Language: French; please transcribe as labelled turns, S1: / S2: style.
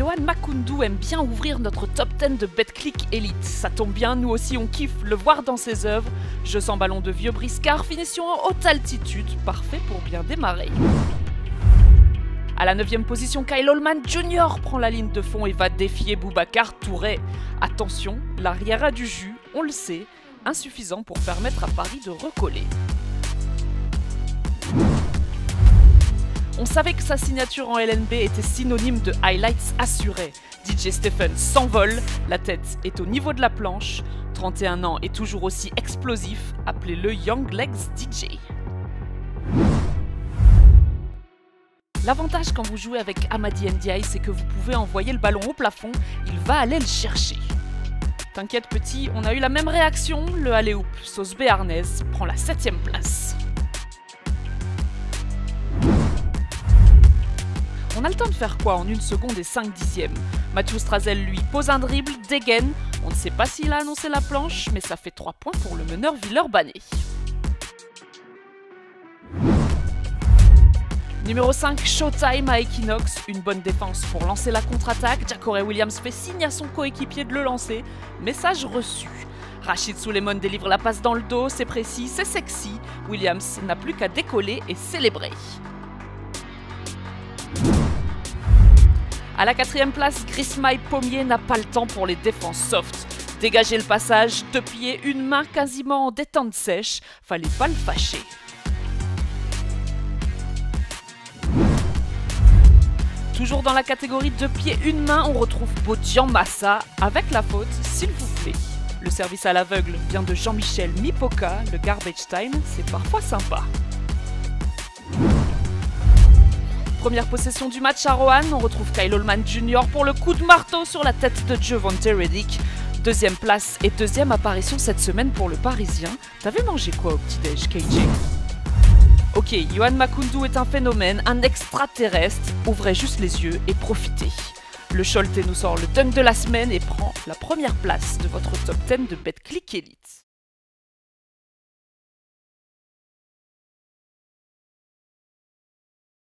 S1: Yohan Makoundou aime bien ouvrir notre top 10 de Betclic Elite. Ça tombe bien, nous aussi on kiffe le voir dans ses œuvres. Jeu sans ballon de vieux briscard, finition en haute altitude, parfait pour bien démarrer. À la 9e position, Kyle Allman Jr. prend la ligne de fond et va défier Boubacar Touré. Attention, l'arrière a du jus, on le sait, insuffisant pour permettre à Paris de recoller. On savait que sa signature en LNB était synonyme de highlights assurés. DJ Stephen s'envole, la tête est au niveau de la planche, 31 ans et toujours aussi explosif, appelez-le Young Legs DJ. L'avantage quand vous jouez avec Amadi Ndiaye, c'est que vous pouvez envoyer le ballon au plafond, il va aller le chercher. T'inquiète petit, on a eu la même réaction, le alley-oop sauce béarnaise prend la 7e place. On a le temps de faire quoi en 1 seconde et 5 dixièmes? Mathieu Strazel lui pose un dribble, dégaine, on ne sait pas s'il a annoncé la planche, mais ça fait 3 points pour le meneur Villeurbanne. Numéro 5, Showtime à Equinox, une bonne défense pour lancer la contre-attaque. Jacare Williams fait signe à son coéquipier de le lancer. Message reçu. Rachid Souleymane délivre la passe dans le dos, c'est précis, c'est sexy. Williams n'a plus qu'à décoller et célébrer. À la 4e place, Grismaï Pommier n'a pas le temps pour les défenses soft. Dégager le passage, 2 pieds, une main quasiment en détente sèche, fallait pas le fâcher. Toujours dans la catégorie 2 pieds, une main, on retrouve Bodian Massa avec la faute, s'il vous plaît. Le service à l'aveugle vient de Jean-Michel Mipoca, le garbage time, c'est parfois sympa. Première possession du match à Roanne, on retrouve Kyle Allman Jr. pour le coup de marteau sur la tête de Jevonte Reddick. 2e place et 2e apparition cette semaine pour le Parisien. T'avais mangé quoi au petit-déj, KJ? Ok, Yohan Makoundou est un phénomène, un extraterrestre. Ouvrez juste les yeux et profitez. Le Choletais nous sort le dunk de la semaine et prend la première place de votre top 10 de Betclic Elite.